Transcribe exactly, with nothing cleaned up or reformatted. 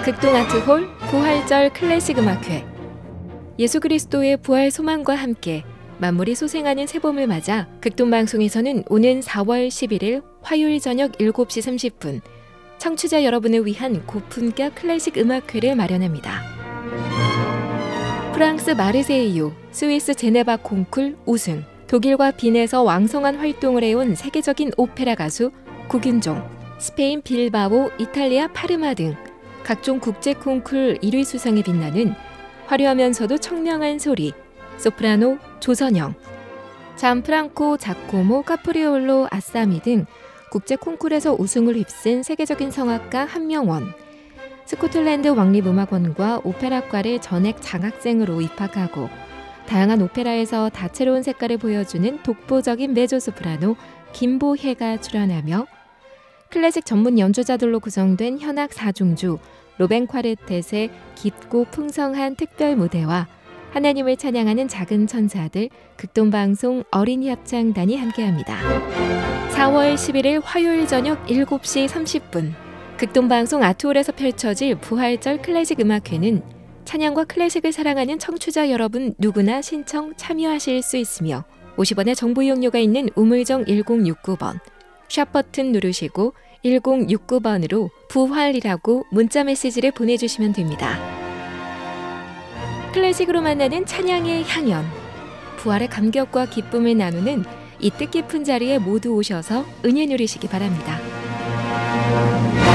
극동아트홀 부활절 클래식 음악회. 예수 그리스도의 부활 소망과 함께 만물이 소생하는 새봄을 맞아 극동방송에서는 오는 사월 십일일 화요일 저녁 일곱 시 삼십 분 청취자 여러분을 위한 고품격 클래식 음악회를 마련합니다. 프랑스 마르세유, 스위스 제네바 콩쿨 우승, 독일과 빈에서 왕성한 활동을 해온 세계적인 오페라 가수 구균종, 스페인 빌바오, 이탈리아 파르마 등 각종 국제 콩쿨 일 위 수상에 빛나는 화려하면서도 청량한 소리, 소프라노 조선영, 잠프랑코 자코모 카프리올로 아싸미 등 국제 콩쿨에서 우승을 휩쓴 세계적인 성악가 한명원, 스코틀랜드 왕립음악원과 오페라과를 전액 장학생으로 입학하고 다양한 오페라에서 다채로운 색깔을 보여주는 독보적인 메조소프라노 김보혜가 출연하며 클래식 전문 연주자들로 구성된 현악 사중주 로벤 콰르텟의 깊고 풍성한 특별 무대와 하나님을 찬양하는 작은 천사들 극동방송 어린이 합창단이 함께합니다. 사월 십일일 화요일 저녁 일곱 시 삼십 분 극동방송 아트홀에서 펼쳐질 부활절 클래식 음악회는 찬양과 클래식을 사랑하는 청취자 여러분 누구나 신청 참여하실 수 있으며 오십 원의 정보 이용료가 있는 우물정 일공육구 번 샵 버튼 누르시고 일공육구 번으로 부활이라고 문자 메시지를 보내주시면 됩니다. 클래식으로 만나는 찬양의 향연, 부활의 감격과 기쁨을 나누는 이 뜻깊은 자리에 모두 오셔서 은혜 누리시기 바랍니다.